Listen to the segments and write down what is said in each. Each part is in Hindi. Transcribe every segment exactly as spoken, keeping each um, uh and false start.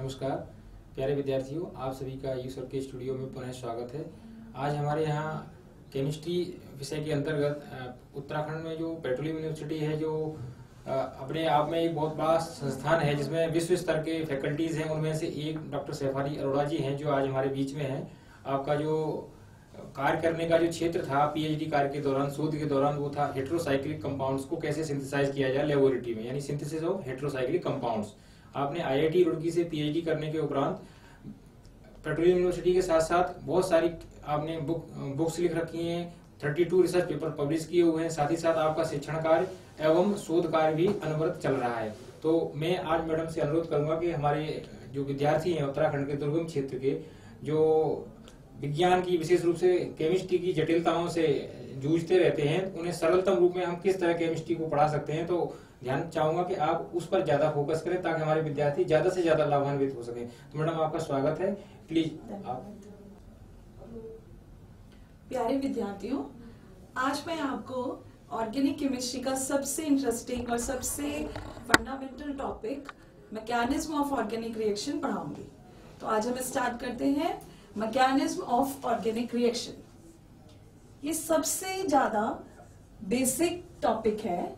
नमस्कार प्यारे विद्यार्थियों, आप सभी का यू सर के स्टूडियो में पुनः स्वागत है। आज हमारे यहाँ केमिस्ट्री विषय के अंतर्गत उत्तराखंड में जो पेट्रोलियम यूनिवर्सिटी है, जो अपने आप में एक बहुत बड़ा संस्थान है जिसमें विश्व स्तर के फैकल्टीज हैं, उनमें से एक डॉक्टर सैफाली अरोड़ा जी हैं जो आज हमारे बीच में हैं। आपका जो कार्य करने का जो क्षेत्र था पीएचडी कार्य के दौरान, शोध के दौरान, वो था हेट्रोसाइक्लिक कंपाउंड्स को कैसे सिंथेसाइज किया जाए लेबोरेटरी में, यानी सिंथेसिस ऑफ हेट्रोसाइक्लिक कंपाउंड्स। आपने आईआईटी रुड़की से पीएचडी करने के उपरांत पेट्रोलियम यूनिवर्सिटी के साथ साथ बहुत सारी आपने बुक बुक्स लिख रखी हैं, बत्तीस रिसर्च पेपर पब्लिश किए हुए हैं। साथ ही साथ आपका शिक्षण कार्य एवं शोध कार्य भी अनवरत चल रहा है। तो मैं आज मैडम से अनुरोध करूंगा कि हमारे जो विद्यार्थी हैं उत्तराखंड के दुर्गम क्षेत्र के, जो विज्ञान की विशेष रूप से केमिस्ट्री की जटिलताओं से जूझते रहते हैं, उन्हें सरलतम रूप में हम किस तरह केमिस्ट्री को पढ़ा सकते हैं, तो ध्यान चाहूंगा कि आप उस पर ज्यादा फोकस करें ताकि हमारे विद्यार्थी ज्यादा से ज्यादा लाभान्वित हो सके। तो मैडम आपका स्वागत है, प्लीज आप। प्यारे विद्यार्थियों, आज मैं आपको ऑर्गेनिक केमिस्ट्री का सबसे इंटरेस्टिंग और सबसे fundamental topic mechanism of organic reaction पढ़ाऊंगी। तो आज हम स्टार्ट करते हैं मैकेनिज्म ऑफ ऑर्गेनिक रिएक्शन। ये सबसे ज्यादा बेसिक टॉपिक है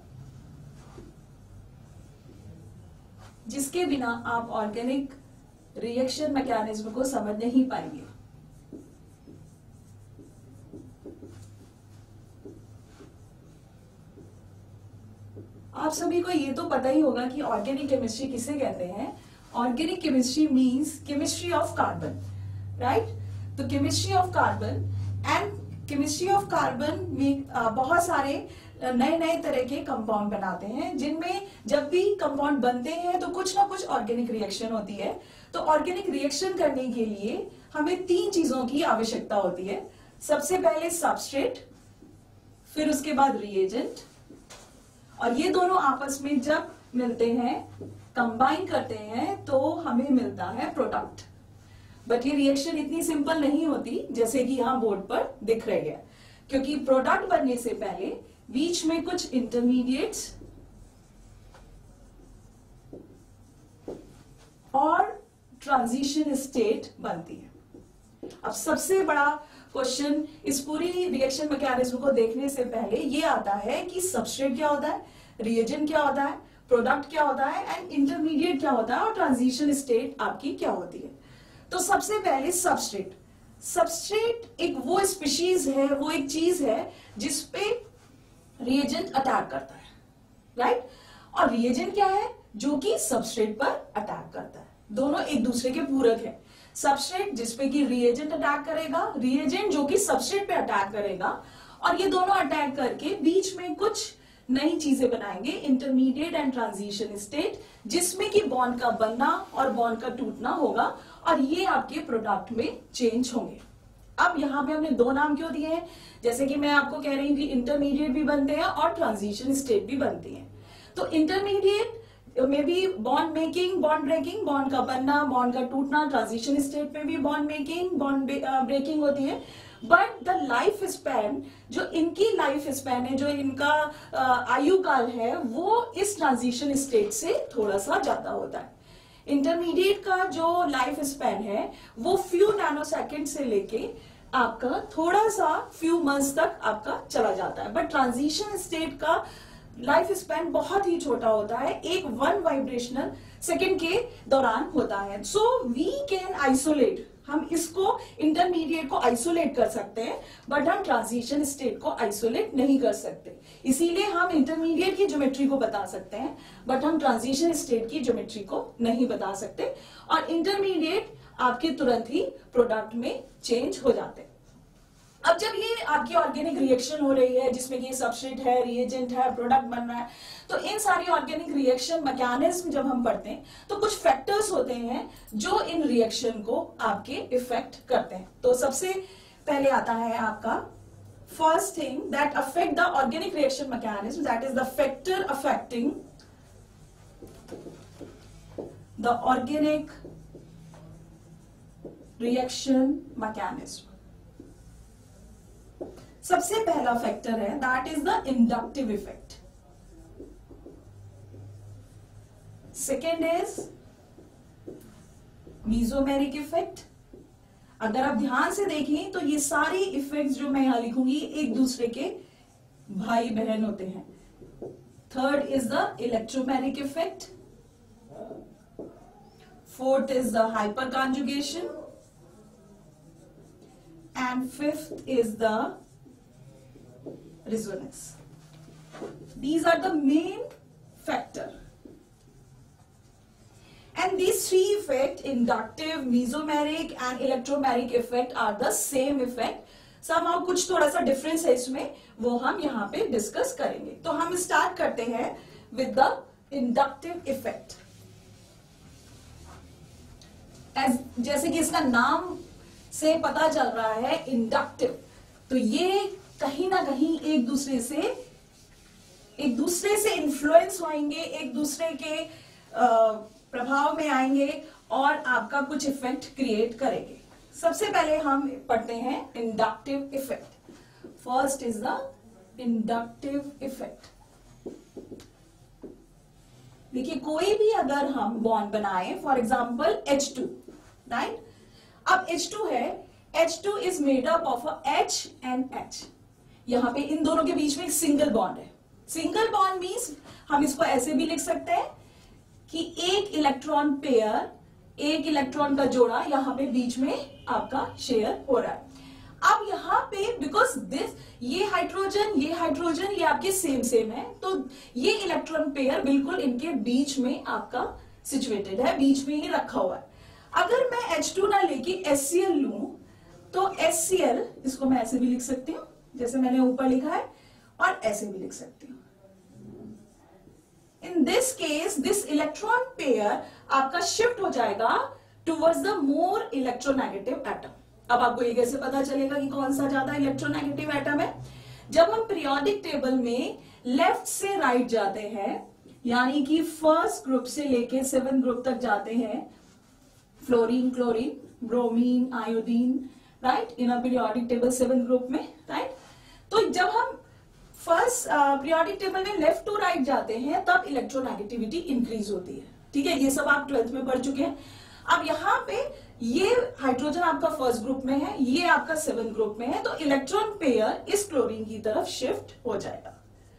जिसके बिना आप ऑर्गेनिक रिएक्शन मैकेनिज्म को समझ नहीं पाएंगे। आप सभी को ये तो पता ही होगा कि ऑर्गेनिक केमिस्ट्री किसे कहते हैं। Organic chemistry means chemistry of carbon, right. तो chemistry of carbon and chemistry of carbon में बहुत सारे नए नए तरह के कंपाउंड बनाते हैं, जिनमें जब भी कंपाउंड बनते हैं तो कुछ ना कुछ ऑर्गेनिक रिएक्शन होती है। तो ऑर्गेनिक रिएक्शन करने के लिए हमें तीन चीजों की आवश्यकता होती है। सबसे पहले सबस्ट्रेट, फिर उसके बाद रिएजेंट, और ये दोनों आपस में जब मिलते हैं, कंबाइन करते हैं, तो हमें मिलता है प्रोडक्ट। बट ये रिएक्शन इतनी सिंपल नहीं होती जैसे कि यहां बोर्ड पर दिख रही है, क्योंकि प्रोडक्ट बनने से पहले बीच में कुछ इंटरमीडिएट्स और ट्रांजिशन स्टेट बनती है। अब सबसे बड़ा क्वेश्चन इस पूरी रिएक्शन मैकेनिज्म को देखने से पहले ये आता है कि सबस्ट्रेट क्या होता है, रिएजेंट क्या होता है, प्रोडक्ट क्या होता है एंड इंटरमीडिएट क्या होता है, और ट्रांजिशन स्टेट आपकी क्या होती है। तो सबसे पहले सबस्ट्रेट। सबस्ट्रेट एक वो स्पीशीज है, वो एक चीज है जिसपे रिएजेंट अटैक करता है, राइट। और रिएजेंट क्या है, जो कि सबस्ट्रेट पर अटैक करता है। दोनों एक दूसरे के पूरक है। सबस्ट्रेट जिसपे कि रिएजेंट अटैक करेगा, रिएजेंट जो कि सबस्ट्रेट पे अटैक करेगा, और ये दोनों अटैक करके बीच में कुछ नई चीजें बनाएंगे, इंटरमीडिएट एंड ट्रांजिशन स्टेट, जिसमें कि बॉन्ड का बनना और बॉन्ड का टूटना होगा, और ये आपके प्रोडक्ट में चेंज होंगे। अब यहाँ पे हमने दो नाम क्यों दिए हैं, जैसे कि मैं आपको कह रही हूँ कि इंटरमीडिएट भी बनते हैं और ट्रांजिशन स्टेट भी बनती है। तो इंटरमीडिएट में भी bond making, bond breaking, bond का बनना, बॉन्ड का टूटना, ट्रांजिशन स्टेट में भी बॉन्ड मेकिंग, बॉन्ड ब्रेकिंग होती है। बट द लाइफ स्पैन, जो इनकी लाइफ स्पैन है, जो इनका आयु काल है, वो इस ट्रांजिशन स्टेट से थोड़ा सा ज्यादा होता है। इंटरमीडिएट का जो लाइफ स्पैन है वो फ्यू नैनो सेकेंड से लेके आपका थोड़ा सा फ्यू मंथ्स तक आपका चला जाता है। बट ट्रांजिशन स्टेट का लाइफ स्पैन बहुत ही छोटा होता है, एक वन वाइब्रेशनल सेकेंड के दौरान होता है। सो वी कैन आइसोलेट, हम इसको इंटरमीडिएट को आइसोलेट कर सकते हैं, बट हम ट्रांजिशन स्टेट को आइसोलेट नहीं कर सकते। इसीलिए हम इंटरमीडिएट की ज्योमेट्री को बता सकते हैं, बट हम ट्रांजिशन स्टेट की ज्योमेट्री को नहीं बता सकते, और इंटरमीडिएट आपके तुरंत ही प्रोडक्ट में चेंज हो जाते हैं। अब जब ये आपकी ऑर्गेनिक रिएक्शन हो रही है, जिसमें कि सबस्ट्रेट है, रिएजेंट है, प्रोडक्ट बन रहा है, तो इन सारी ऑर्गेनिक रिएक्शन मैकेनिज्म जब हम पढ़ते हैं तो कुछ फैक्टर्स होते हैं जो इन रिएक्शन को आपके इफेक्ट करते हैं। तो सबसे पहले आता है आपका first thing that affect the organic reaction mechanism, that is the factor affecting the organic reaction mechanism. सबसे पहला फैक्टर है that is the inductive effect. Second is mesomeric effect. अगर आप ध्यान से देखें तो ये सारी इफेक्ट्स जो मैं यहां लिखूंगी एक दूसरे के भाई बहन होते हैं। Third is the electromeric effect, fourth is the hyper conjugation, and fifth is the resonance. These are the main factor, and these three effect, inductive, mesomeric and electromeric effect, are the same effect. somehow कुछ थोड़ा सा difference है इसमें, वो हम यहाँ पे discuss करेंगे। तो हम start करते हैं with the inductive effect। As जैसे कि इसका नाम से पता चल रहा है इंडक्टिव, तो ये कहीं ना कहीं एक दूसरे से एक दूसरे से इन्फ्लुएंस होंगे, एक दूसरे के प्रभाव में आएंगे और आपका कुछ इफेक्ट क्रिएट करेंगे। सबसे पहले हम पढ़ते हैं inductive effect. First is the inductive effect. देखिए, कोई भी अगर हम बॉन्ड बनाए, for example H two, right. अब एच टू है, H two is made up of a H and H। यहां पे इन दोनों के बीच में एक सिंगल बॉन्ड है। सिंगल बॉन्ड मींस हम इसको ऐसे भी लिख सकते हैं कि एक इलेक्ट्रॉन पेयर, एक इलेक्ट्रॉन का जोड़ा यहां पे बीच में आपका शेयर हो रहा है। अब यहां पे बिकॉज दिस, ये हाइड्रोजन ये हाइड्रोजन ये आपके सेम सेम है, तो ये इलेक्ट्रॉन पेयर बिल्कुल इनके बीच में आपका सिचुएटेड है, बीच में ही रखा हुआ है। अगर मैं एच टू ना लेके एस सी एल लूं तो एस सी एल, इसको मैं ऐसे भी लिख सकती हूं जैसे मैंने ऊपर लिखा है, और ऐसे भी लिख सकती हूं। In this case this electron pair आपका शिफ्ट हो जाएगा towards the more electronegative atom. अब आपको ये कैसे पता चलेगा कि कौन सा ज्यादा इलेक्ट्रोनेगेटिव एटम है? जब हम पीरियोडिक टेबल में लेफ्ट से राइट जाते हैं, यानी कि फर्स्ट ग्रुप से लेके सेवन ग्रुप तक जाते हैं, fluorine, chlorine, bromine, iodine, right, in a periodic table seven group में, राइट। तो जब हम फर्स्ट पीरियोडिक टेबल में लेफ्ट टू राइट जाते हैं तब इलेक्ट्रोनेगेटिविटी इंक्रीज होती है। ठीक है, ये सब आप ट्वेल्थ में पढ़ चुके हैं। अब यहाँ पे ये हाइड्रोजन आपका फर्स्ट ग्रुप में है, ये आपका सेवन ग्रुप में है, तो इलेक्ट्रॉन पेयर इस क्लोरीन की तरफ शिफ्ट हो जाएगा।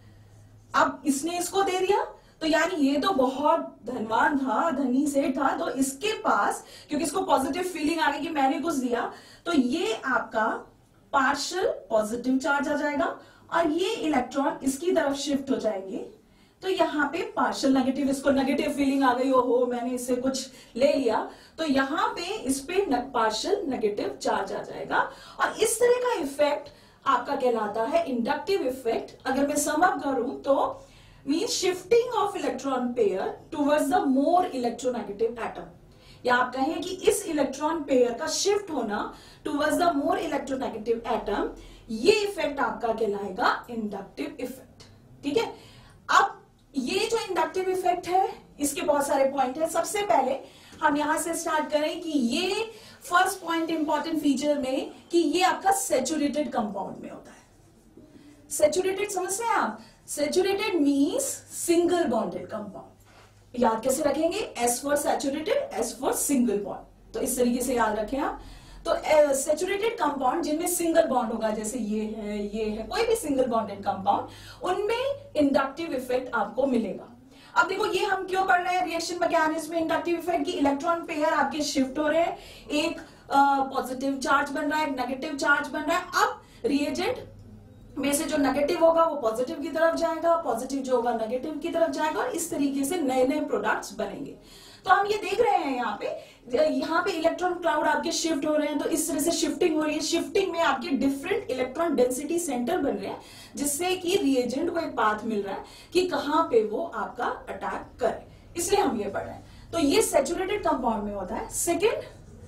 अब इसने इसको दे दिया, तो यानी ये तो बहुत धनवान था, धनी सेठ था, तो इसके पास, क्योंकि इसको पॉजिटिव फीलिंग आ गई कि मैंने कुछ दिया, तो ये आपका पार्शियल पॉजिटिव चार्ज आ जाएगा और ये इलेक्ट्रॉन इसकी तरफ शिफ्ट हो जाएंगे, तो यहाँ पे पार्शियल नेगेटिव, इसको नेगेटिव फीलिंग आ गई, ओहो मैंने इससे कुछ ले लिया, तो यहाँ पे इस पे पार्शियल नेगेटिव चार्ज आ जाएगा। और इस तरह का इफेक्ट आपका कहलाता है इंडक्टिव इफेक्ट। अगर मैं सम अप करूं तो means shifting of electron pair towards the more electronegative atom, या आप कहें कि इस इलेक्ट्रॉन पेयर का शिफ्ट होना towards the more electronegative atom, ये इफेक्ट आपका कहलाएगा इंडक्टिव इफेक्ट। ठीक है, अब ये जो इंडक्टिव इफेक्ट है इसके बहुत सारे पॉइंट है। सबसे पहले हम यहां से स्टार्ट करें कि ये फर्स्ट पॉइंट इंपॉर्टेंट फीचर में कि ये आपका सैचुरेटेड कंपाउंड में होता है। सैचुरेटेड समझते हैं आप? Saturated means single bonded compound. याद कैसे रखेंगे? S for saturated, S for single bond, तो इस तरीके से याद रखें आप। तो सैचुरेटेड कंपाउंड जिनमें सिंगल बॉन्ड होगा, जैसे ये है, ये है, कोई भी सिंगल बॉन्डेड कंपाउंड, उनमें इंडक्टिव इफेक्ट आपको मिलेगा। अब देखो ये हम क्यों पढ़ रहे हैं रिएक्शन मैकेनिज्म में इंडक्टिव इफेक्ट की? इलेक्ट्रॉन पेयर आपके शिफ्ट हो रहे हैं, एक पॉजिटिव चार्ज बन रहा है, एक नेगेटिव चार्ज बन रहा है। अब रिएजेंट में से जो नेगेटिव होगा वो पॉजिटिव की तरफ जाएगा, पॉजिटिव जो होगा नेगेटिव की तरफ जाएगा, और इस तरीके से नए नए प्रोडक्ट्स बनेंगे। तो हम ये देख रहे हैं यहाँ पे, यहाँ पे इलेक्ट्रॉन क्लाउड आपके शिफ्ट हो रहे हैं, तो इस तरह से शिफ्टिंग हो रही है। शिफ्टिंग में आपके डिफरेंट इलेक्ट्रॉन डेंसिटी सेंटर बन रहे हैं, जिससे कि रिएजेंट को एक पाथ मिल रहा है कि कहां पे वो आपका अटैक करे, इसलिए हम ये पढ़ रहे हैं। तो ये सैचुरेटेड कंपाउंड में होता है। Second,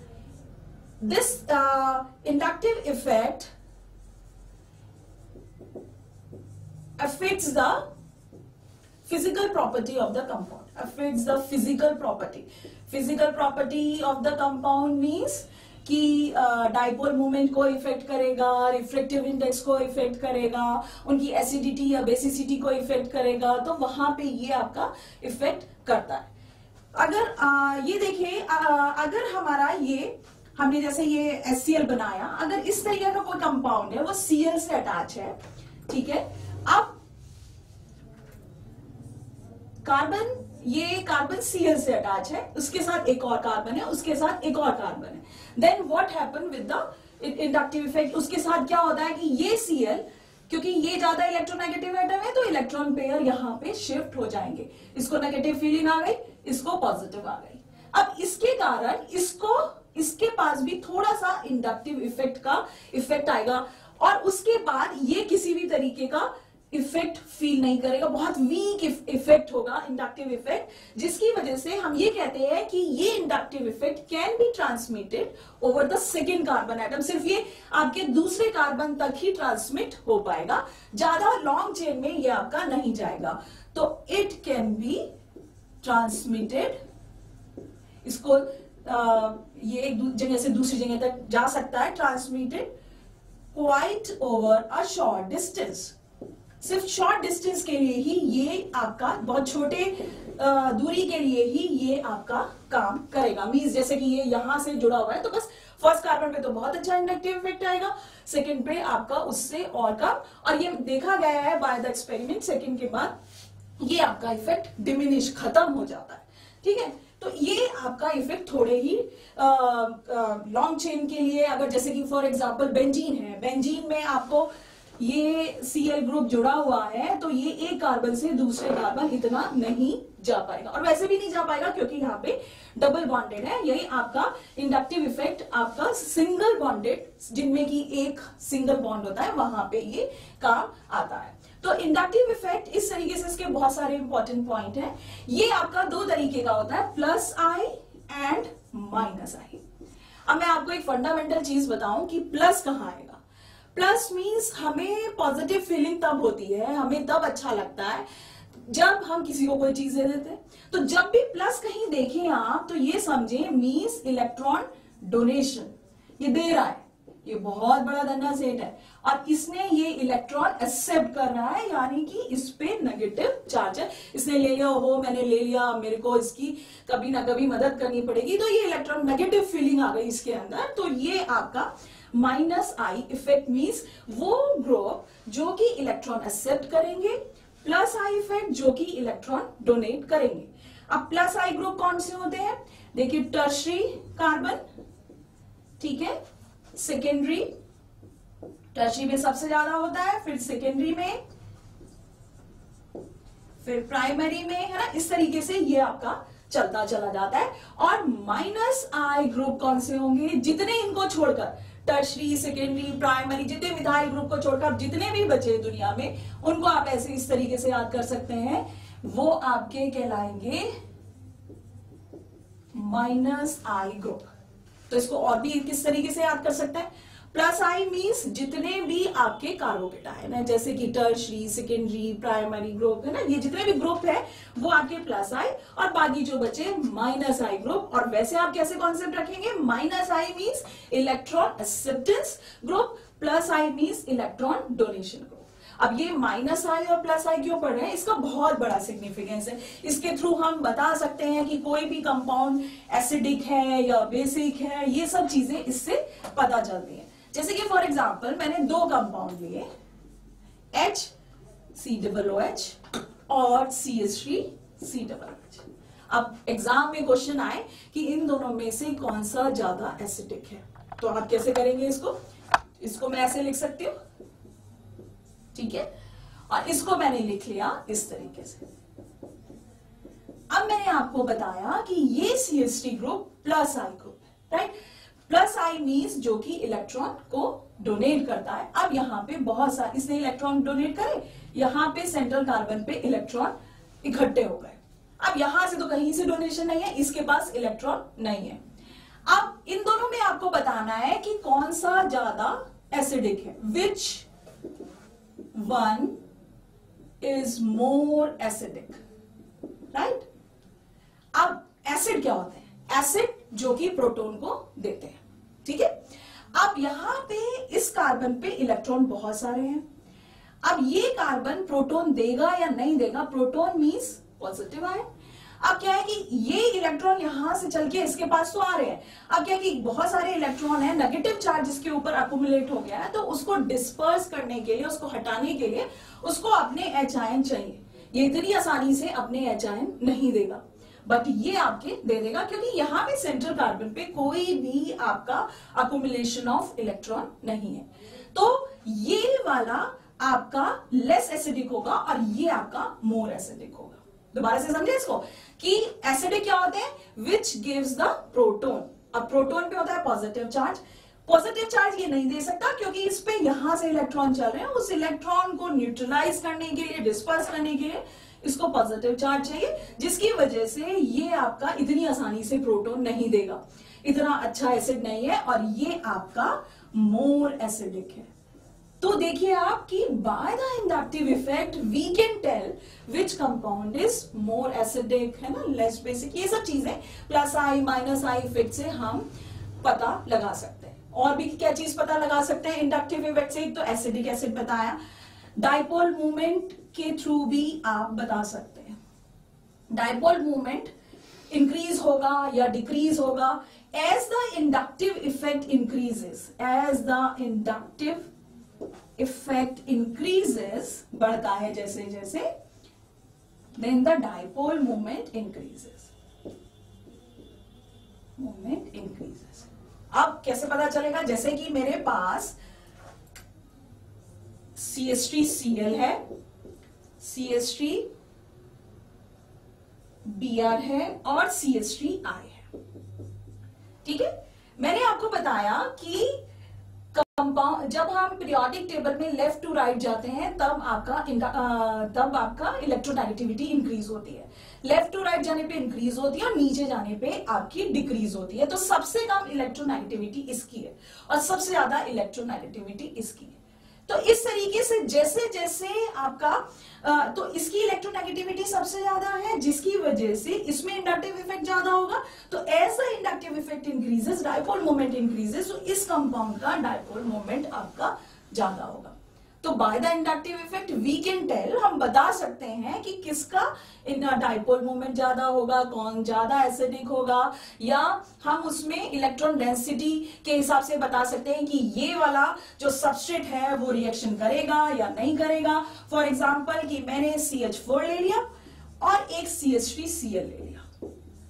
this inductive effect affects the physical property of the compound, affects the physical property. Physical property of the compound means कि डाइपोल मूवमेंट को इफेक्ट करेगा, रिफ्रैक्टिव इंडेक्स को इफेक्ट करेगा, उनकी एसिडिटी या बेसिसिटी को इफेक्ट करेगा, तो वहां पे ये आपका इफेक्ट करता है। अगर आ, ये देखिए, अगर हमारा ये हमने जैसे ये एच सी एल बनाया, अगर इस तरीके का कोई कंपाउंड है वो सी एल से अटैच है, ठीक है। अब कार्बन, ये कार्बन सी एल से अटैच है, उसके साथ एक और कार्बन है, उसके साथ एक और कार्बन है। Then what happen with the inductive effect, उसके साथ क्या होता है कि ये सी एल, क्योंकि ये ज्यादा इलेक्ट्रोनेगेटिव एटम है तो इलेक्ट्रॉन पेयर यहाँ पे शिफ्ट हो जाएंगे। इसको नेगेटिव फीलिंग आ गई, इसको पॉजिटिव आ गई। अब इसके कारण इसको, इसके पास भी थोड़ा सा इंडक्टिव इफेक्ट का इफेक्ट आएगा, और उसके बाद ये किसी भी तरीके का इफेक्ट फील नहीं करेगा, बहुत वीक इफेक्ट होगा इंडक्टिव इफेक्ट, जिसकी वजह से हम ये कहते हैं कि ये inductive effect can be transmitted over the second carbon atom. सिर्फ ये आपके दूसरे कार्बन तक ही ट्रांसमिट हो पाएगा, ज्यादा लॉन्ग चेन में ये आपका नहीं जाएगा। तो इट कैन बी ट्रांसमिटेड, इसको आ, ये एक जगह से दूसरी जगह तक जा सकता है, transmitted quite over a short distance. सिर्फ शॉर्ट डिस्टेंस के लिए ही ये आपका, बहुत छोटे दूरी के लिए ही ये आपका काम करेगा। मींस जैसे कि ये यहां से जुड़ा हुआ है तो बस फर्स्ट कार्बन पे तो बहुत अच्छा इंडक्टिव इफेक्ट आएगा, सेकंड पे आपका उससे और कम, और ये देखा गया है बाय द एक्सपेरिमेंट, सेकंड के बाद ये आपका इफेक्ट डिमिनिश, खत्म हो जाता है, ठीक है। तो ये आपका इफेक्ट थोड़े ही लॉन्ग चेन के लिए, अगर जैसे कि फॉर एग्जांपल बेंजीन है, बेंजीन में आपको ये सी एल ग्रुप जुड़ा हुआ है तो ये एक कार्बन से दूसरे कार्बन इतना नहीं जा पाएगा, और वैसे भी नहीं जा पाएगा क्योंकि यहाँ पे डबल बॉन्डेड है। यही आपका इंडक्टिव इफेक्ट आपका सिंगल बॉन्डेड, जिनमें की एक सिंगल बॉन्ड होता है, वहां पे ये काम आता है। तो इंडक्टिव इफेक्ट इस तरीके से, इसके बहुत सारे इंपॉर्टेंट पॉइंट हैं। ये आपका दो तरीके का होता है, plus I and minus I. अब मैं आपको एक फंडामेंटल चीज बताऊं कि प्लस कहाँ आएगा। प्लस मीन्स हमें पॉजिटिव फीलिंग तब होती है, हमें तब अच्छा लगता है जब हम किसी को कोई चीज दे देते हैं। तो जब भी प्लस कहीं देखें आप तो ये समझे मीन्स इलेक्ट्रॉन डोनेशन, ये दे रहा है, ये बहुत बड़ा धन्ना सेट है, और इसने ये इलेक्ट्रॉन एक्सेप्ट कर रहा है, यानी कि इस पे नेगेटिव चार्ज है, इसने ले लिया, हो मैंने ले लिया, मेरे को इसकी कभी ना कभी मदद करनी पड़ेगी, तो ये इलेक्ट्रॉन नेगेटिव फीलिंग आ गई इसके अंदर। तो ये आपका माइनस आई इफेक्ट मीन्स वो ग्रुप जो कि इलेक्ट्रॉन एक्सेप्ट करेंगे, प्लस आई इफेक्ट जो कि इलेक्ट्रॉन डोनेट करेंगे। अब प्लस आई ग्रुप कौन से होते हैं, देखिए टर्शरी कार्बन, ठीक है, सेकेंडरी, टर्शरी में सबसे ज्यादा होता है, फिर सेकेंडरी में, फिर प्राइमरी में, है ना। इस तरीके से ये आपका चलता चला जाता है। और माइनस आई ग्रुप कौन से होंगे, जितने इनको छोड़कर, टर्शरी, सेकेंडरी, प्राइमरी, जितने मिथाइल ग्रुप को छोड़कर जितने भी बचे दुनिया में, उनको आप ऐसे इस तरीके से याद कर सकते हैं, वो आपके कहलाएंगे माइनस आई ग्रुप। तो इसको और भी किस तरीके से याद कर सकते हैं, प्लस आई मीन्स जितने भी आपके कार्बोकेटायन है, जैसे कि टर्शरी, सेकेंडरी, प्राइमरी ग्रुप, है ना, ये जितने भी ग्रुप है वो आपके प्लस आई, और बाकी जो बचे माइनस आई ग्रुप। और वैसे आप कैसे कॉन्सेप्ट रखेंगे, minus I means electron acceptance group, plus I means electron donation group. अब ये माइनस आई और प्लस आई क्यों पढ़ रहे हैं, इसका बहुत बड़ा सिग्निफिकेंस है। इसके थ्रू हम बता सकते हैं कि कोई भी कंपाउंड एसिडिक है या बेसिक है, ये सब चीजें इससे पता चलती हैं। जैसे कि फॉर एग्जांपल मैंने दो कंपाउंड लिए, H C double O H और C H three C double O H. अब एग्जाम में क्वेश्चन आए कि इन दोनों में से कौन सा ज्यादा एसिडिक है, तो आप कैसे करेंगे इसको, इसको मैं ऐसे लिख सकती हूँ, ठीक है, और इसको मैंने लिख लिया इस तरीके से। अब मैंने आपको बताया कि ये C H three group plus I group है, राइट। प्लस आई मीन्स जो कि इलेक्ट्रॉन को डोनेट करता है। अब यहाँ पे बहुत सारे, इसने इलेक्ट्रॉन डोनेट करे, यहाँ पे सेंट्रल कार्बन पे इलेक्ट्रॉन इकट्ठे हो गए। अब यहां से तो कहीं से डोनेशन नहीं है, इसके पास इलेक्ट्रॉन नहीं है। अब इन दोनों में आपको बताना है कि कौन सा ज्यादा एसिडिक है, which one is more acidic, right. अब एसिड क्या होते हैं, एसिड जो कि प्रोटॉन को देते हैं, ठीक है। अब यहां पे इस कार्बन पे इलेक्ट्रॉन बहुत सारे हैं। अब ये कार्बन प्रोटॉन देगा या नहीं देगा, प्रोटॉन मींस पॉजिटिव आयन। अब क्या है कि ये इलेक्ट्रॉन यहां से चल के इसके पास तो आ रहे हैं, अब क्या है कि बहुत सारे इलेक्ट्रॉन है, नेगेटिव चार्ज इसके ऊपर अकुमुलेट हो गया है, तो उसको डिस्पर्स करने के लिए, उसको हटाने के लिए उसको अपने एच आयन चाहिए। ये इतनी आसानी से अपने एच आयन नहीं देगा, बट ये आपके दे देगा, क्योंकि यहाँ पे सेंट्रल कार्बन पे कोई भी आपका अकुमुलेशन ऑफ इलेक्ट्रॉन नहीं है। तो ये वाला आपका लेस एसिडिक होगा और ये आपका मोर एसिडिक होगा। दोबारा से समझे इसको कि एसिडिक क्या होते हैं, विच गिव्स द प्रोटोन। अब प्रोटोन पे होता है पॉजिटिव चार्ज, पॉजिटिव चार्ज ये नहीं दे सकता क्योंकि इस पे यहां से इलेक्ट्रॉन चल रहे हैं, उस इलेक्ट्रॉन को न्यूट्रलाइज करने के लिए, डिस्पर्स करने के लिए इसको पॉजिटिव चार्ज चाहिए, जिसकी वजह से ये आपका इतनी आसानी से प्रोटोन नहीं देगा, इतना अच्छा एसिड नहीं है, और ये आपका मोर एसिडिक है। तो देखिए आप कि by the inductive effect we can tell which compound is more acidic, है ना, लेस बेसिक, ये सब चीजें plus I minus I effect से हम पता लगा सकते हैं। और भी क्या चीज पता लगा सकते हैं इंडक्टिव इफेक्ट से, तो एसिडिक एसिड बताया, डाइपोल मूवमेंट के थ्रू भी आप बता सकते हैं। डाइपोल मूवमेंट इंक्रीज होगा या डिक्रीज होगा as the inductive effect increases, as the inductive effect increases, बढ़ता है जैसे जैसे, then the dipole movement increases, movement increases. अब कैसे पता चलेगा, जैसे कि मेरे पास C H three C L है, C H three B R है और सी एच थ्री आई है, ठीक है। मैंने आपको बताया कि कंपाउंड, जब हम पीरियोडिक टेबल में लेफ्ट टू राइट जाते हैं तब आपका तब आपका इलेक्ट्रोनेगेटिविटी इंक्रीज होती है, लेफ्ट टू राइट जाने पे इंक्रीज होती है और नीचे जाने पे आपकी डिक्रीज होती है। तो सबसे कम इलेक्ट्रोनेगेटिविटी इसकी है और सबसे ज्यादा इलेक्ट्रोनेगेटिविटी इसकी है। तो इस तरीके से जैसे जैसे आपका तो इसकी इलेक्ट्रोनेगेटिविटी सबसे ज्यादा है, जिसकी वजह से इसमें इंडक्टिव इफेक्ट ज्यादा होगा। तो as the inductive effect increases, dipole moment increases, तो इस कंपाउंड का डाइपोल मोमेंट आपका ज्यादा होगा। तो by the inductive effect we can tell, हम बता सकते हैं कि किसका डाइपोल मोमेंट ज्यादा होगा, कौन ज्यादा एसिडिक होगा, या हम उसमें इलेक्ट्रॉन डेंसिटी के हिसाब से बता सकते हैं कि ये वाला जो सबस्ट्रेट है वो रिएक्शन करेगा या नहीं करेगा। फॉर एग्जाम्पल कि मैंने सी एच फोर ले लिया और एक C H three C L ले लिया,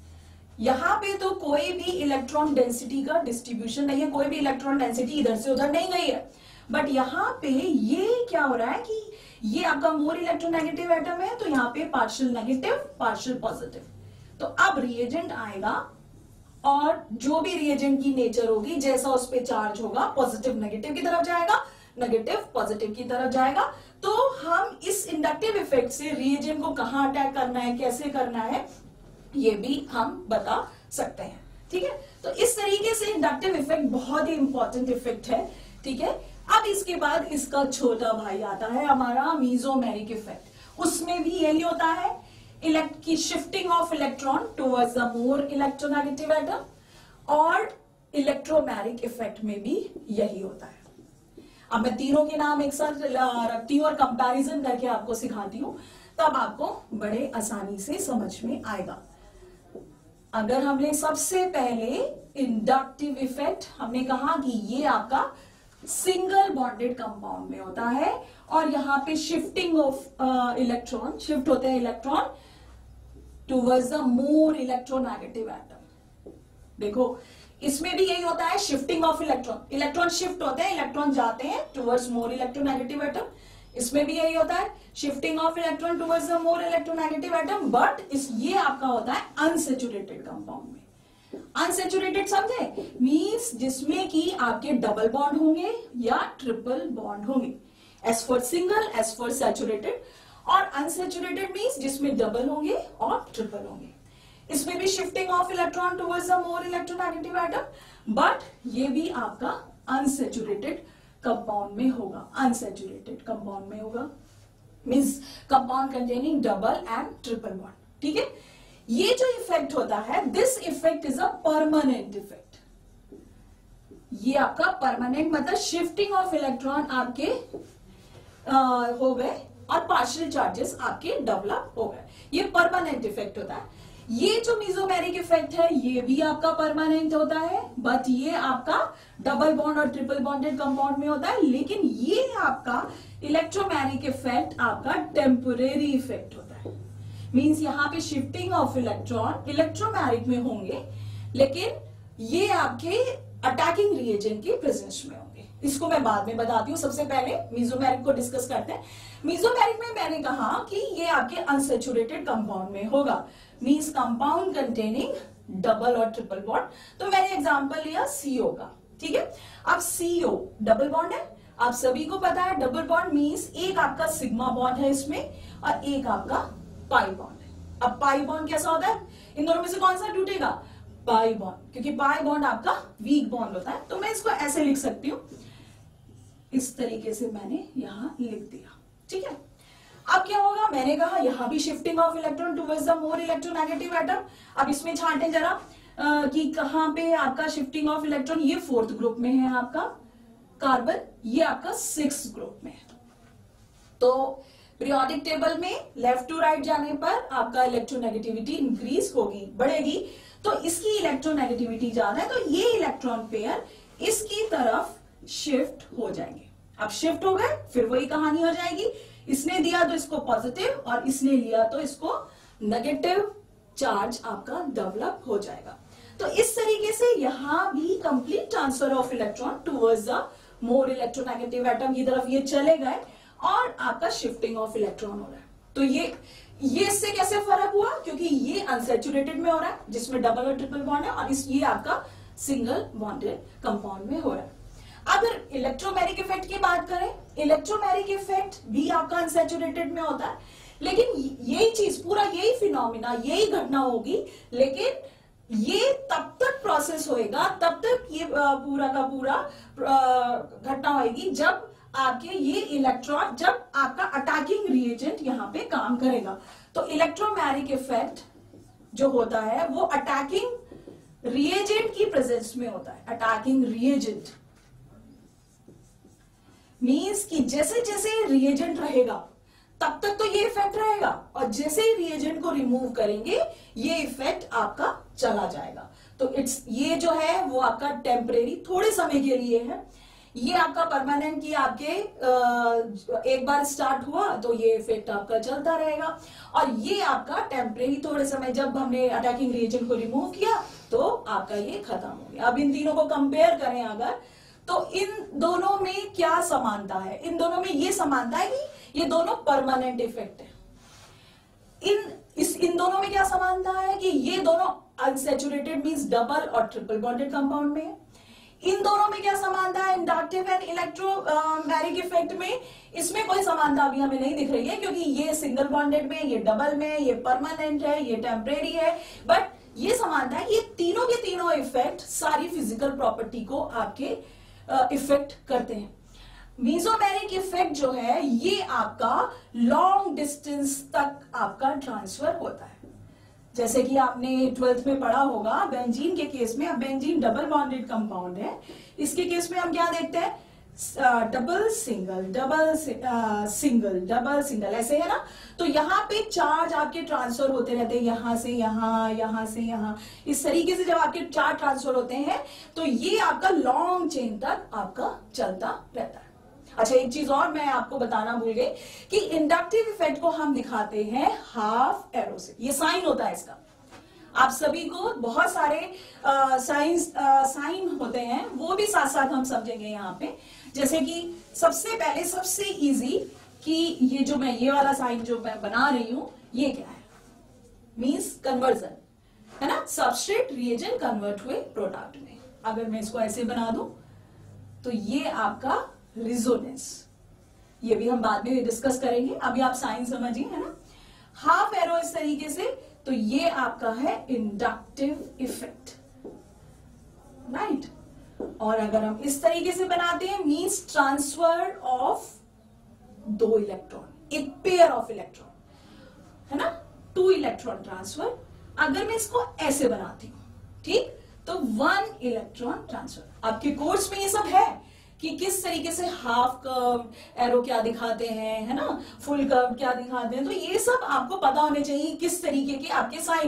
यहां पे तो कोई भी इलेक्ट्रॉन डेंसिटी का डिस्ट्रीब्यूशन नहीं है, कोई भी इलेक्ट्रॉन डेंसिटी इधर से उधर नहीं गई है, बट यहाँ पे ये क्या हो रहा है कि ये आपका मोर इलेक्ट्रोनेगेटिव एटम है, तो यहाँ पे पार्शियल नेगेटिव पार्शियल पॉजिटिव। तो अब रिएजेंट आएगा और जो भी रिएजेंट की नेचर होगी, जैसा उस पे चार्ज होगा, पॉजिटिव नेगेटिव की तरफ जाएगा, नेगेटिव पॉजिटिव की तरफ जाएगा। तो हम इस इंडक्टिव इफेक्ट से रिएजेंट को कहां अटैक करना है, कैसे करना है, ये भी हम बता सकते हैं, ठीक है। तो इस तरीके से इंडक्टिव इफेक्ट बहुत ही इंपॉर्टेंट इफेक्ट है, ठीक है। अब इसके बाद इसका छोटा भाई आता है हमारा मेसोमेरिक इफेक्ट, उसमें भी यही होता है, इलेक्ट की shifting of electron towards the more electronegative atom, और इलेक्ट्रोमेरिक इफेक्ट में भी यही होता है। अब मैं तीनों के नाम एक साथ रखती हूं और कंपैरिजन करके आपको सिखाती हूं, तब आपको बड़े आसानी से समझ में आएगा। अगर हमने सबसे पहले इंडक्टिव इफेक्ट, हमने कहा कि ये आपका सिंगल बॉन्डेड कंपाउंड में होता है और यहां पे शिफ्टिंग ऑफ इलेक्ट्रॉन, शिफ्ट होते हैं electron towards the more electronegative atom. देखो इसमें भी यही होता है, shifting of electron, electron shift होते हैं, इलेक्ट्रॉन जाते हैं टुवर्ड्स मोर इलेक्ट्रोनेगेटिव एटम। इसमें भी यही होता है, shifting of electron towards the more electronegative atom, but इस ये आपका होता है अनसेचुरेटेड कंपाउंड में। अनसेचुरेटेड समझे, मींस जिसमें कि आपके डबल बॉन्ड होंगे या ट्रिपल बॉन्ड होंगे, S for single, S for saturated, और अनसेचुरेटेड मींस जिसमें डबल होंगे और ट्रिपल होंगे। इसमें भी shifting of electron towards the more electronegative atom, but ये भी आपका अनसेचुरेटेड कंपाउंड में होगा, अनसेचुरेटेड कंपाउंड में होगा, means compound containing double and triple bond, ठीक है। ये जो इफेक्ट होता है, this effect is a permanent effect. ये आपका परमानेंट मतलब शिफ्टिंग ऑफ इलेक्ट्रॉन आपके आ, हो गए और पार्शियल चार्जेस आपके डेवलप हो गए, ये परमानेंट इफेक्ट होता है। ये जो मेसोमेरिक इफेक्ट है ये भी आपका परमानेंट होता है, बट ये आपका डबल बॉन्ड और ट्रिपल बॉन्डेड कंपाउंड में होता है। लेकिन ये आपका इलेक्ट्रोमैरिक इफेक्ट आपका टेम्परेरी इफेक्ट होता है। मींस यहाँ पे शिफ्टिंग ऑफ इलेक्ट्रॉन इलेक्ट्रोमैरिक में होंगे, लेकिन ये आपके अटैकिंग रिएजेंट के प्रेजेंस में होंगे। इसको मैं बाद में बताती हूँ, सबसे पहले मेसोमेरिक को डिस्कस करते हैं। मेसोमेरिक में मैंने कहा कि ये आपके अनसैचुरेटेड कंपाउंड में होगा, मींस कंपाउंड कंटेनिंग डबल और ट्रिपल बॉन्ड। तो मैंने एग्जांपल लिया सीओ का, ठीक है। अब सीओ डबल बॉन्ड है, आप सभी को पता है डबल बॉन्ड मींस एक आपका सिग्मा बॉन्ड है इसमें और एक आपका पाई बॉन्ड है। अब पाई बॉन्ड कैसा होता है, इन दोनों में से कौन सा टूटेगा, पाई बॉन्ड, क्योंकि पाई बॉन्ड आपका वीक बॉन्ड होता है। तो मैं इसको ऐसे लिख सकती हूँ, इस तरीके से मैंने यहां लिख दिया, ठीक है। अब क्या होगा, मैंने कहा यहां भी shifting of electron towards the more electronegative atom. अब इसमें छांटे जरा आ, कि कहां पे आपका शिफ्टिंग ऑफ इलेक्ट्रॉन, ये फोर्थ ग्रुप में है आपका कार्बन, ये आपका सिक्स ग्रुप में है। तो पीरियोडिक टेबल में लेफ्ट टू राइट जाने पर आपका इलेक्ट्रोनेगेटिविटी इंक्रीज होगी, बढ़ेगी। तो इसकी इलेक्ट्रोनेगेटिविटी ज्यादा है, तो ये इलेक्ट्रॉन पेयर इसकी तरफ शिफ्ट हो जाएंगे। अब शिफ्ट हो गए, फिर वही कहानी हो जाएगी, इसने दिया तो इसको पॉजिटिव और इसने लिया तो इसको नेगेटिव चार्ज आपका डेवलप हो जाएगा। तो इस तरीके से यहां भी complete transfer of electron towards the more electronegative atom की तरफ ये चले गए और आपका शिफ्टिंग ऑफ इलेक्ट्रॉन हो रहा है। तो ये ये इससे कैसे फर्क हुआ, क्योंकि ये अनसैचुरेटेड में हो रहा है जिसमें डबल और ट्रिपल बॉन्ड है, और इस ये आपका सिंगल बॉन्डेड कंपाउंड में हो रहा है। अगर इलेक्ट्रोमैरिक इफेक्ट की बात करें, इलेक्ट्रोमैरिक इफेक्ट भी आपका अनसैचुरेटेड में होता है, लेकिन यही चीज, पूरा यही फिनोमिना, यही घटना होगी, लेकिन ये तब तक प्रोसेस होएगा, तब तक ये पूरा का पूरा घटना होएगी जब आपके ये इलेक्ट्रॉन, जब आपका अटैकिंग रिएजेंट यहां पे काम करेगा। तो इलेक्ट्रोमैरिक इफेक्ट जो होता है वो अटैकिंग रिएजेंट की प्रेजेंस में होता है। अटैकिंग रिएजेंट मींस कि जैसे जैसे रिएजेंट रहेगा तब तक तो ये इफेक्ट रहेगा, और जैसे ही रिएजेंट को रिमूव करेंगे ये इफेक्ट आपका चला जाएगा। तो इट्स ये जो है वो आपका टेम्परेरी, थोड़े समय के लिए है। ये आपका परमानेंट की आपके आ, एक बार स्टार्ट हुआ तो ये इफेक्ट आपका चलता रहेगा, और ये आपका टेम्परेरी, थोड़े समय जब हमने अटैकिंग रिएजेंट को रिमूव किया तो आपका ये खत्म हो गया। अब इन तीनों को कंपेयर करें अगर, तो इन दोनों में क्या समानता है, इन दोनों में ये समानता है कि ये दोनों परमानेंट इफेक्ट है। इन इस इन दोनों में क्या समानता है कि ये दोनों अनसैचुरेटेड मींस डबल और ट्रिपल बॉन्डेड कंपाउंड में है। इन दोनों में क्या समानता है, इंडक्टिव एंड इलेक्ट्रोमैरिक इफेक्ट में, इसमें कोई समानता अभी हमें नहीं दिख रही है, क्योंकि ये सिंगल बॉन्डेड में, ये डबल में, ये परमानेंट है, ये टेम्परेरी है। बट ये समानता है, ये तीनों के तीनों इफेक्ट सारी फिजिकल प्रॉपर्टी को आपके इफेक्ट uh, करते हैं। मेसोमेरिक इफेक्ट जो है ये आपका लॉन्ग डिस्टेंस तक आपका ट्रांसफर होता है। जैसे कि आपने ट्वेल्थ में पढ़ा होगा बेंजीन के केस में, अब बेंजीन डबल बॉन्डेड कंपाउंड है, इसके केस में हम क्या देखते हैं, double single double single double single, ऐसे है ना। तो यहाँ पे चार्ज आपके ट्रांसफर होते रहते हैं, यहां से यहां, यहां से यहां, इस तरीके से जब आपके चार्ज ट्रांसफर होते हैं तो ये आपका लॉन्ग चेन तक आपका चलता रहता है। अच्छा, एक चीज और मैं आपको बताना भूल गई कि इंडक्टिव इफेक्ट को हम दिखाते हैं हाफ एरो से। ये साइन होता है इसका, आप सभी को बहुत सारे साइंस साइन होते हैं, वो भी साथ साथ हम समझेंगे यहाँ पे। जैसे कि सबसे पहले, सबसे इजी कि ये जो मैं ये वाला साइन जो मैं बना रही हूं, ये क्या है, मींस कन्वर्जन है ना, सबस्ट्रेट रिएजेंट कन्वर्ट हुए प्रोडक्ट में। अगर मैं इसको ऐसे बना दूं तो ये आपका रिजोनेंस, ये भी हम बाद में डिस्कस करेंगे, अभी आप साइन समझिए, है ना। हाफ एरो इस तरीके से, तो ये आपका है इंडक्टिव इफेक्ट, राइट। और अगर हम इस तरीके से बनाते हैं, मींस ट्रांसफर ऑफ दो इलेक्ट्रॉन, एक पेयर ऑफ इलेक्ट्रॉन, है ना, टू इलेक्ट्रॉन ट्रांसफर। अगर मैं इसको ऐसे बनाती हूं, ठीक, तो वन इलेक्ट्रॉन ट्रांसफर। आपके कोर्स में ये सब है कि किस तरीके से हाफ कर्व एरो क्या दिखाते हैं, है ना, फुल कर्व क्या दिखाते हैं, तो ये सब आपको पता होने चाहिए किस तरीके के आपके साइन है।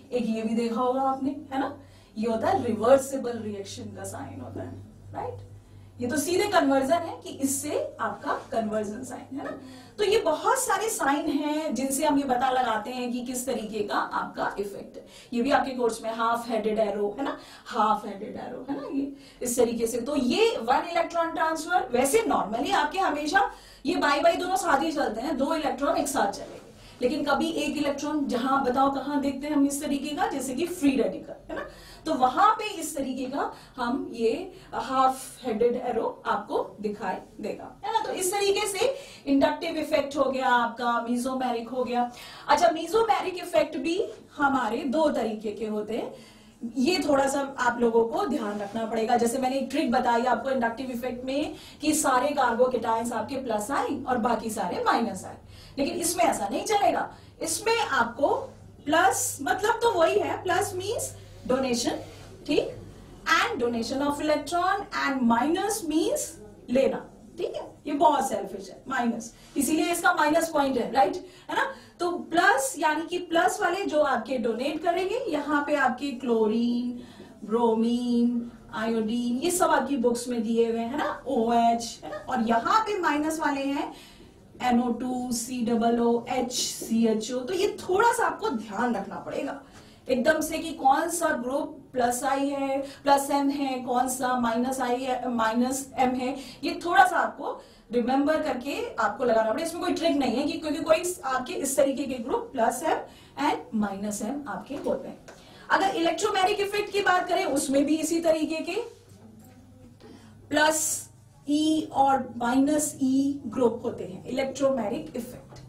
एक ये भी देखा होगा आपने, है ना, ये होता है रिवर्सिबल रिएक्शन का साइन होता है, राइट। ये तो सीधे कन्वर्जन है कि इससे आपका कन्वर्जन साइन है ना। तो ये बहुत सारे साइन हैं जिनसे हम ये पता लगाते हैं कि किस तरीके का आपका इफेक्ट है। ये भी आपके कोर्स में हाफ हेडेड एरो है ना, हाफ हेडेड एरो है ना, ये इस तरीके से। तो ये वन इलेक्ट्रॉन ट्रांसफर, वैसे नॉर्मली आपके हमेशा ये बाई बाई दोनों साथ ही चलते हैं, दो इलेक्ट्रॉन एक साथ चलेंगे, लेकिन कभी एक इलेक्ट्रॉन, जहां बताओ कहां देखते हैं हम इस तरीके का, जैसे कि फ्री रेडिकल है ना, तो वहां पे इस तरीके का हम ये हाफ हेडेड एरो आपको दिखाई देगा, है ना। तो इस तरीके से इंडक्टिव इफेक्ट हो गया आपका, मीजोमेरिक हो गया। अच्छा, मीजोमेरिक इफेक्ट भी हमारे दो तरीके के होते हैं, ये थोड़ा सा आप लोगों को ध्यान रखना पड़ेगा। जैसे मैंने एक ट्रिक बताई आपको इंडक्टिव इफेक्ट में कि सारे कार्बोकेटाइंस आपके प्लस आए और बाकी सारे माइनस आए, लेकिन इसमें ऐसा नहीं चलेगा। इसमें आपको प्लस मतलब तो वही है, प्लस मींस डोनेशन, ठीक, and donation of electron, and minus means लेना, ठीक है। ये बहुत सेल्फिश है माइनस, इसीलिए इसका माइनस पॉइंट है, राइट, है ना। तो प्लस यानी कि प्लस वाले जो आपके डोनेट करेंगे, यहाँ पे आपके क्लोरीन, ब्रोमीन, आयोडीन, ये सब आपकी बुक्स में दिए हुए हैं ना, ओ एच है ना, और यहाँ पे माइनस वाले हैं N O two, C double O, H, C H O. तो ये थोड़ा सा आपको ध्यान रखना पड़ेगा एकदम से कि कौन सा ग्रुप प्लस आई है, प्लस एम है, कौन सा माइनस आई है, माइनस एम है, ये थोड़ा सा आपको रिमेंबर करके आपको लगाना पड़ेगा। इसमें कोई ट्रिक नहीं है कि क्योंकि कोई आपके इस तरीके के group plus M and minus M आपके होते हैं। अगर इलेक्ट्रोमैग्नेटिक इफेक्ट की बात करें, उसमें भी इसी तरीके के प्लस ई और माइनस ई ग्रुप होते हैं इलेक्ट्रोमैग्नेटिक इफेक्ट।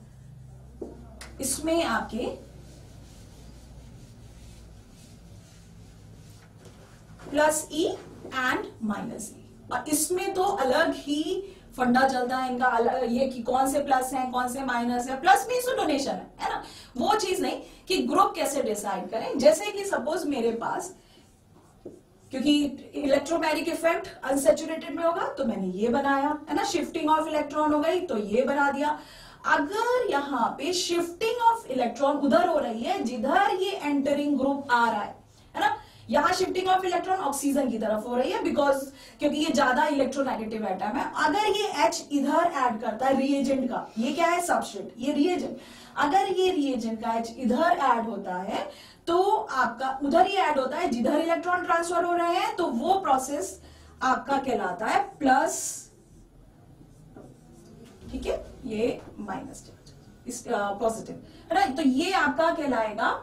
इसमें आपके plus E and minus E, और इसमें तो अलग ही फंडा चलता है इनका, अलग ये कि कौन से प्लस है कौन से माइनस है। प्लस मीन्स तो डोनेशन है, है ना, वो चीज नहीं कि ग्रुप कैसे डिसाइड करें। जैसे कि सपोज मेरे पास, क्योंकि इलेक्ट्रोमैग्नेटिक इफेक्ट अनसैचुरेटेड में होगा तो मैंने ये बनाया, है ना, शिफ्टिंग ऑफ इलेक्ट्रॉन हो गई तो ये बना दिया। अगर यहाँ पे शिफ्टिंग ऑफ इलेक्ट्रॉन उधर हो रही है जिधर ये एंटरिंग ग्रुप आ रहा है, है ना, यहाँ शिफ्टिंग ऑफ इलेक्ट्रॉन ऑक्सीजन की तरफ हो रही है, बिकॉज क्योंकि ये ज्यादा इलेक्ट्रोनेगेटिव एटम है। अगर ये H इधर ऐड करता है रिएजेंट का, ये क्या है, सबस्ट्रेट, ये रिएजेंट, अगर ये रिएजेंट का H इधर ऐड होता है तो आपका उधर ही ऐड होता है जिधर इलेक्ट्रॉन ट्रांसफर हो रहे हैं, तो वो प्रोसेस आपका कहलाता है प्लस, ठीक है, ये माइनस इस पॉजिटिव, है ना। तो ये आपका कहलाएगा,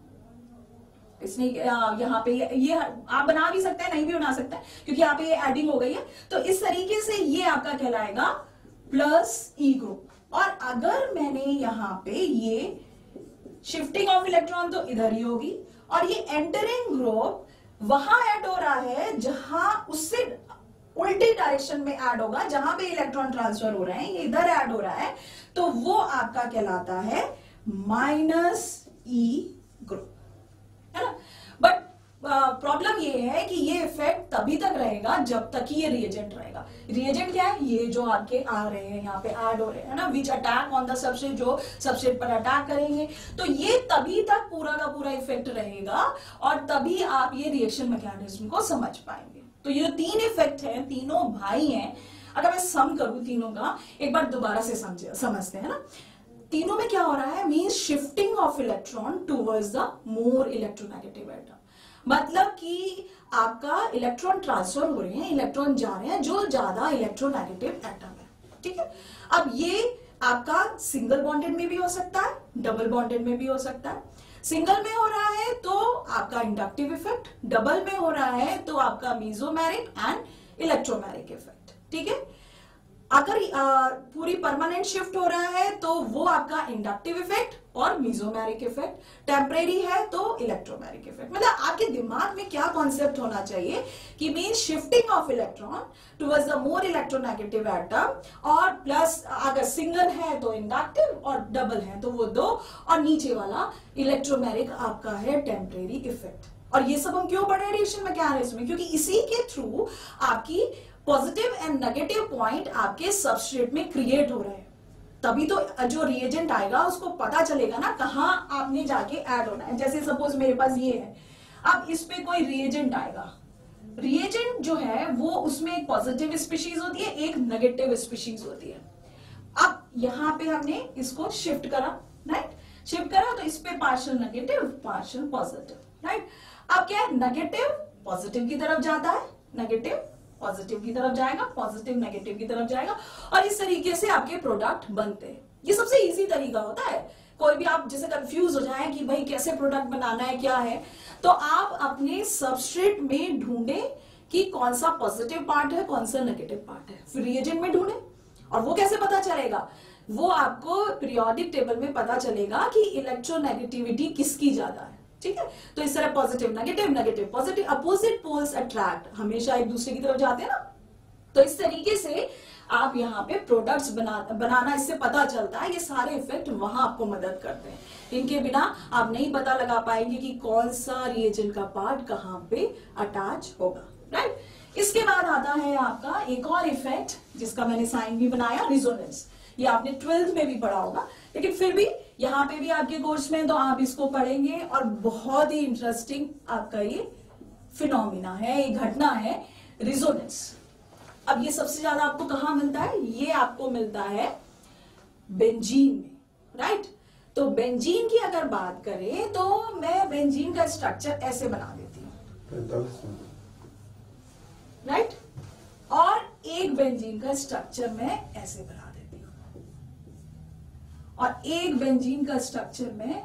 इसने यहाँ पे ये आप बना भी सकते हैं, नहीं भी बना सकते हैं, क्योंकि यहाँ पे ये एडिंग हो गई है। तो इस तरीके से ये आपका कहलाएगा प्लस ई ग्रुप। और अगर मैंने यहाँ पे ये शिफ्टिंग ऑफ इलेक्ट्रॉन तो इधर ही होगी, और ये एंटरिंग ग्रुप वहां ऐड हो रहा है जहां उससे उल्टी डायरेक्शन में ऐड होगा, जहां पे इलेक्ट्रॉन ट्रांसफर हो रहे हैं, ये इधर ऐड हो रहा है, तो वो आपका कहलाता है माइनस ई ग्रुप, है ना। बट प्रॉब्लम ये है कि ये इफेक्ट तभी तक रहेगा जब तक ये रिएजेंट रहेगा। रिएजेंट क्या है, ये जो आपके आ रहे हैं यहाँ पे ऐड हो रहे हैं ना, which attack on the substrate, जो सबस्ट्रेट पर अटैक करेंगे, तो ये तभी तक पूरा का पूरा इफेक्ट रहेगा और तभी आप ये रिएक्शन मैकेनिज्म को समझ पाएंगे। तो ये जो तीन इफेक्ट है, तीनों भाई हैं। अगर मैं सम करूं तीनों का, एक बार दोबारा से समझे समझते हैं ना, तीनों में क्या हो रहा है, means shifting of electron towards the more electronegative atom. मतलब कि आपका इलेक्ट्रॉन ट्रांसफर हो रहे हैं, इलेक्ट्रॉन जा रहे हैं जो ज्यादा इलेक्ट्रोनेगेटिव एटम है, ठीक है। अब ये आपका सिंगल बॉन्डेड में भी हो सकता है, डबल बॉन्डेड में भी हो सकता है। सिंगल में हो रहा है तो आपका इंडक्टिव इफेक्ट, डबल में हो रहा है तो आपका मेसोमेरिक एंड इलेक्ट्रोमेरिक इफेक्ट, ठीक है। अगर आ, पूरी परमानेंट शिफ्ट हो रहा है तो वो आपका इंडक्टिव इफेक्ट और मेसोमेरिक इफेक्ट, टेम्परेरी है तो इलेक्ट्रोमेरिक इफेक्ट। मतलब आपके दिमाग में क्या कॉन्सेप्ट होना चाहिए कि mean shifting of electron towards the more electronegative atom, और प्लस अगर सिंगल है तो इंडक्टिव और डबल है तो वो दो, और नीचे वाला इलेक्ट्रोमेरिक आपका है टेम्परेरी इफेक्ट। और ये सब हम क्यों पढ़ रहे हैं रिएक्शन मैकेनिज्म में, क्योंकि इसी के थ्रू आपकी पॉजिटिव एंड नेगेटिव पॉइंट आपके सबस्ट्रेट में क्रिएट हो रहे हैं, तभी तो जो रिएजेंट आएगा उसको पता चलेगा ना कहाँ आपने जाके ऐड होना है। जैसे सपोज मेरे पास ये है, अब इस पे कोई रिएजेंट आएगा, रिएजेंट जो है वो उसमें एक पॉजिटिव स्पीशीज होती है, एक नेगेटिव स्पीशीज होती है। अब यहाँ पे हमने इसको शिफ्ट करा, राइट, शिफ्ट करा तो इस पे partial negative partial positive, right. अब क्या है, नेगेटिव पॉजिटिव की तरफ जाता है, नेगेटिव पॉजिटिव की तरफ जाएगा, पॉजिटिव नेगेटिव की तरफ जाएगा, और इस तरीके से आपके प्रोडक्ट बनते हैं। ये सबसे इजी तरीका होता है। कोई भी आप जैसे कंफ्यूज हो जाए कि भाई कैसे प्रोडक्ट बनाना है क्या है, तो आप अपने सबस्ट्रेट में ढूंढे कि कौन सा पॉजिटिव पार्ट है कौन सा नेगेटिव पार्ट है, फिर रिएजेंट में ढूंढे। और वो कैसे पता चलेगा, वो आपको पीरियोडिक टेबल में पता चलेगा कि इलेक्ट्रोनेगेटिविटी किसकी ज्यादा है, ठीक है। तो इस तरह positive negative negative positive, opposite poles attract, हमेशा एक दूसरे की तरफ जाते हैं ना। तो इस तरीके से आप यहाँ पे प्रोडक्ट्स बना बनाना इससे पता चलता है। ये सारे इफेक्ट वहां आपको मदद करते हैं, इनके बिना आप नहीं पता लगा पाएंगे कि कौन सा रिएजेंट का पार्ट कहाँ पे अटैच होगा, राइट। इसके बाद आता है आपका एक और इफेक्ट जिसका मैंने साइन भी बनाया, रिजोनेंस। ये आपने ट्वेल्थ में भी पढ़ा होगा, लेकिन फिर भी यहाँ पे भी आपके कोर्स में तो आप इसको पढ़ेंगे, और बहुत ही इंटरेस्टिंग आपका ये फिनोमिना है, ये घटना है रिजोनेंस। अब ये सबसे ज्यादा आपको कहाँ मिलता है, ये आपको मिलता है बेंजीन में, राइट। तो बेंजीन की अगर बात करें तो मैं बेंजीन का स्ट्रक्चर ऐसे बना देती हूँ, राइट, और एक बेंजीन का स्ट्रक्चर मैं ऐसे बना देती हूं, और एक बेंजीन का स्ट्रक्चर मैं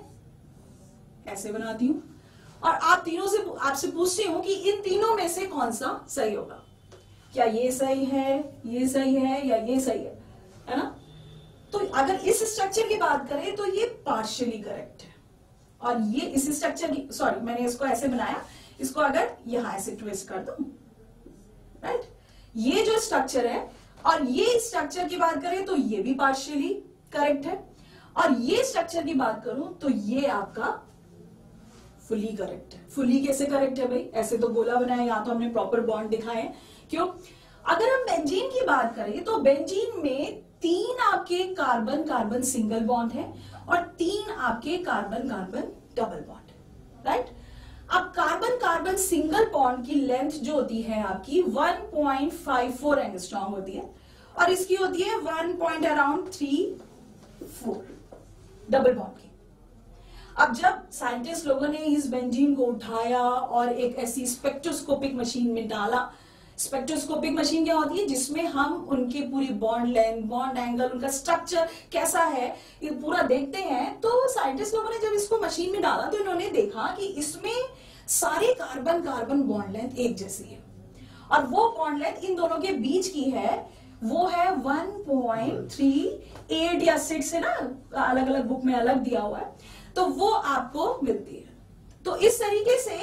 ऐसे बनाती हूं, और आप तीनों से आपसे पूछती हूं कि इन तीनों में से कौन सा सही होगा, क्या ये सही है, ये सही है, या ये सही है, है ना। तो अगर इस स्ट्रक्चर की बात करें तो ये पार्शियली करेक्ट है, और ये इस स्ट्रक्चर की, सॉरी मैंने इसको ऐसे बनाया, इसको अगर यहां ऐसे ट्विस्ट कर दूं, राइट, ये जो स्ट्रक्चर है, और ये स्ट्रक्चर की बात करें तो ये भी पार्शियली करेक्ट है, और ये स्ट्रक्चर की बात करूं तो ये आपका फुली करेक्ट है। फुली कैसे करेक्ट है भाई, ऐसे तो गोला बनाया, यहां तो हमने प्रॉपर बॉन्ड दिखाए हैं, क्यों। अगर हम बेंजीन की बात करें तो बेंजीन में तीन आपके कार्बन कार्बन सिंगल बॉन्ड है, और तीन आपके carbon carbon double bond, right. अब कार्बन कार्बन सिंगल बॉन्ड की लेंथ जो होती है आपकी one point five four angstrom होती है, और इसकी होती है one point around three four double bond की। अब जब साइंटिस्ट लोगों ने इस बेंजीन को उठाया और एक ऐसी स्पेक्ट्रोस्कोपिक मशीन में डाला, स्पेक्ट्रोस्कोपिक मशीन क्या होती है, जिसमें हम उनके पूरी बॉन्ड लेंथ, बॉन्ड एंगल, उनका स्ट्रक्चर कैसा है ये पूरा देखते हैं। तो साइंटिस्ट लोगों ने जब इसको मशीन में डाला तो इन्होंने देखा कि इसमें सारे कार्बन कार्बन बॉन्ड लेंथ एक जैसी है, और वो बॉन्ड लेंथ इन दोनों के बीच की है वो है वन पॉइंट थ्री एट या सिक्स है ना, अलग अलग बुक में अलग दिया हुआ है, तो वो आपको मिलती है। तो इस तरीके से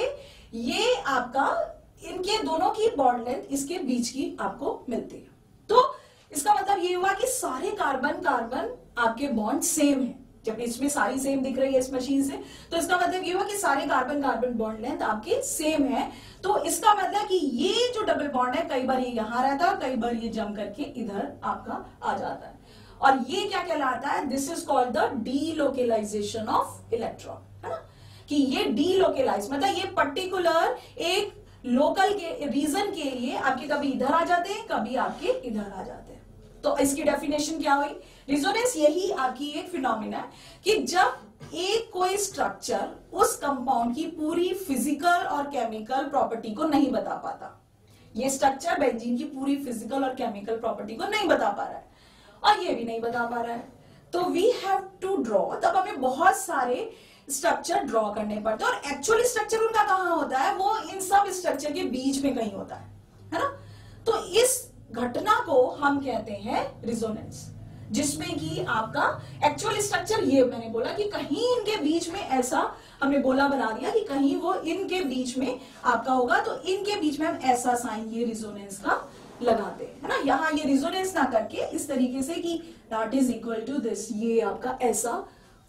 ये आपका इनके दोनों की बॉन्ड लेंथ इसके बीच की आपको मिलती है। तो इसका मतलब ये हुआ कि सारे कार्बन कार्बन आपके बॉन्ड सेम है। जब इसमें सारी सेम दिख रही है इस मशीन से, तो इसका मतलब ये हुआ कि सारे कार्बन कार्बन बॉन्ड लेंथ आपके सेम है। तो इसका मतलब कि ये जो डबल बॉन्ड है, कई बार ये यहां रहता है, कई बार ये जम करके इधर आपका आ जाता है, और ये क्या कहलाता है, this is called the delocalisation of electron, है ना। कि ये डीलोकेलाइज मतलब ये पर्टिकुलर एक लोकल के रीजन के लिए आपके कभी इधर आ जाते हैं, कभी आपके इधर आ जाते हैं। तो इसकी डेफिनेशन क्या हुई, रिजोनेंस यही आपकी एक फिनोमिना है कि जब एक कोई स्ट्रक्चर उस कंपाउंड की पूरी फिजिकल और केमिकल प्रॉपर्टी को नहीं बता पाता, ये स्ट्रक्चर बेंजीन की पूरी फिजिकल और केमिकल प्रॉपर्टी को नहीं बता पा रहा है, और ये भी नहीं बता पा रहा है, तो वी हैव टू ड्रॉ, तब हमें बहुत सारे स्ट्रक्चर ड्रॉ करने पड़ते हैं, और एक्चुअली स्ट्रक्चर उनका कहां होता है, वो इन सब स्ट्रक्चर के बीच में कहीं होता है, है ना। तो इस घटना को हम कहते हैं रिजोनेंस, जिसमें कि आपका एक्चुअल स्ट्रक्चर, ये मैंने बोला कि कहीं इनके बीच में ऐसा हमने गोला बना दिया कि कहीं वो इनके बीच में आपका होगा, तो इनके बीच में हम ऐसा साइन ये रिजोनेंस का लगाते हैं, है ना। यहां ये रिजोनेंस ना करके इस तरीके से कि that is equal to this, ये आपका ऐसा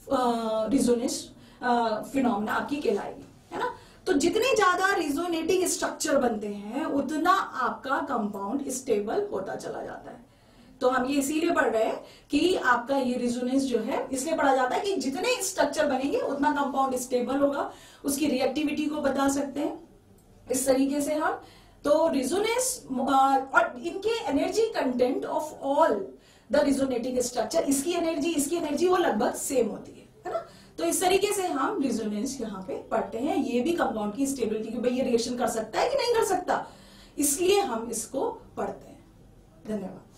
रिजोनेंस फिनोमेना आपकी कहलाएगी, है ना। तो जितने ज्यादा रिजोनेटिंग स्ट्रक्चर बनते हैं उतना आपका कंपाउंड स्टेबल होता चला जाता है। तो हम ये इसीलिए पढ़ रहे हैं कि आपका ये रिजोनेंस जो है इसलिए पढ़ा जाता है कि जितने स्ट्रक्चर बनेंगे उतना कंपाउंड स्टेबल होगा, उसकी रिएक्टिविटी को बता सकते हैं इस तरीके से हम। तो रिजोनेंस और इनके energy content of all the resonating structure, इसकी एनर्जी इसकी एनर्जी वो लगभग सेम होती है, है ना। तो इस तरीके से हम रिजोनेंस यहाँ पे पढ़ते हैं। ये भी कंपाउंड की स्टेबिलिटी कि भाई ये रिएक्शन कर सकता है कि नहीं कर सकता, इसलिए हम इसको पढ़ते हैं। धन्यवाद।